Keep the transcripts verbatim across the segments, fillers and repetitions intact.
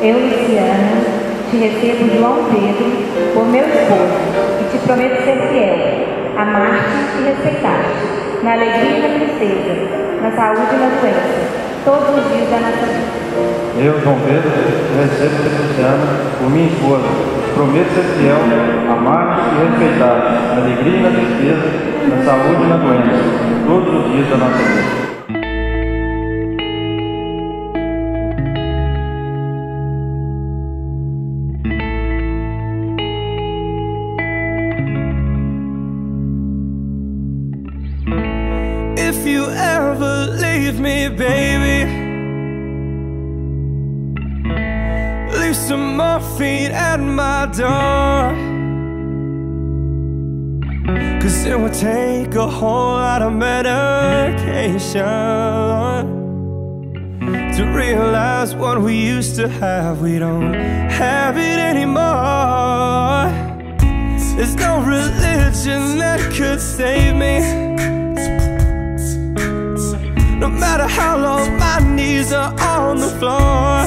eu, Luciana, te recebo João Pedro por meu esposo e te prometo ser fiel, amar-te e respeitar-te, na alegria e na tristeza, na saúde e na doença, todos os dias da nossa vida. Eu, João Pedro, te recebo Luciana por minha esposa, prometo ser fiel, amar-te e respeitar, na alegria e na tristeza, na saúde e na doença, todos os dias da nossa vida. If you ever leave me, baby, leave some morphine at my door, 'cause it would take a whole lot of medication to realize what we used to have, we don't have it anymore. There's no religion that could save me, no matter how long my knees are on the floor.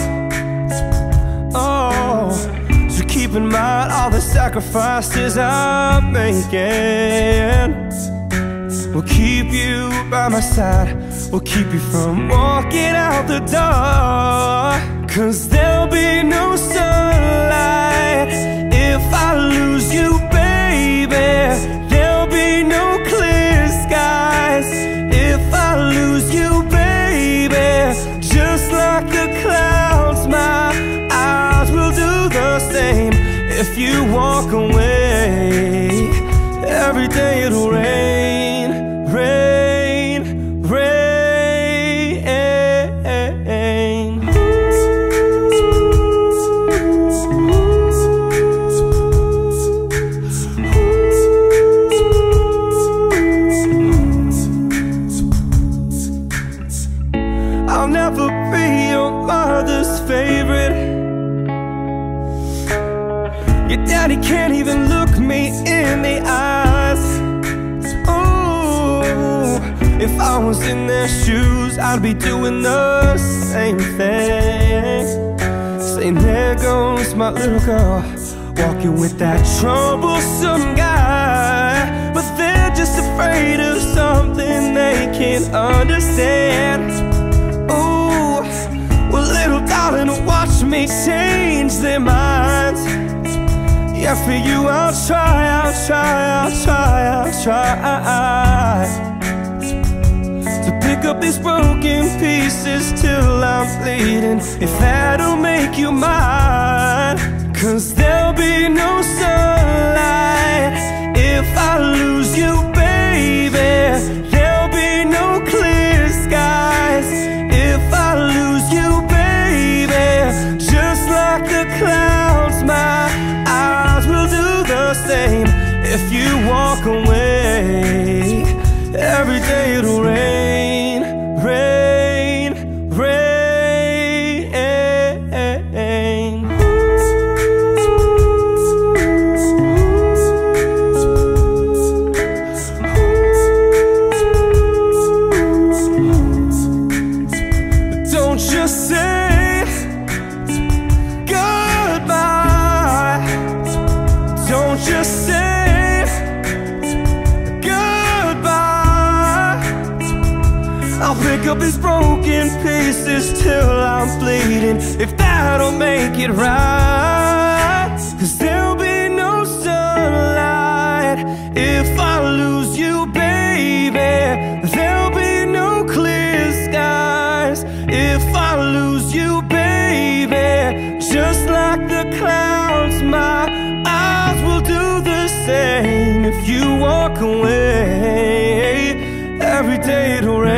Oh, so keep in mind all the sacrifices I'm making. We'll keep you by my side, we'll keep you from walking out the door. 'Cause there'll be no sunlight if I lose you, baby. There'll be no clear skies if I lose you, baby. Just like the clouds, my eyes will do the same. If you walk away, every day it'll rain, rain, rain. I'll never be your mother's favorite. Your daddy can't even look me in the eyes. Ooh, if I was in their shoes, I'd be doing the same thing. Saying, there goes my little girl, walking with that troublesome guy. But they're just afraid of something they can't understand. Ooh, well, little darling, watch me change their minds. Yeah, for you I'll try, I'll try, I'll try, I'll try to pick up these broken pieces till I'm bleeding, if that'll make you mine. 'Cause there'll be no sunlight if I lose you, baby. There'll be no clear skies if I lose you, baby. Just like the clouds, my eyes will do the same. If you walk away, every day it'll rain, rain, rain. Don't just say goodbye, don't just say goodbye. I'll pick up these broken pieces till I'm bleeding, if that'll make it right. 'Cause there'll be no sunlight if I lose you, baby. There'll be no clear skies if I lose you, baby. Just like the clouds, my eyes will do the same. If you walk away, every day it'll rain.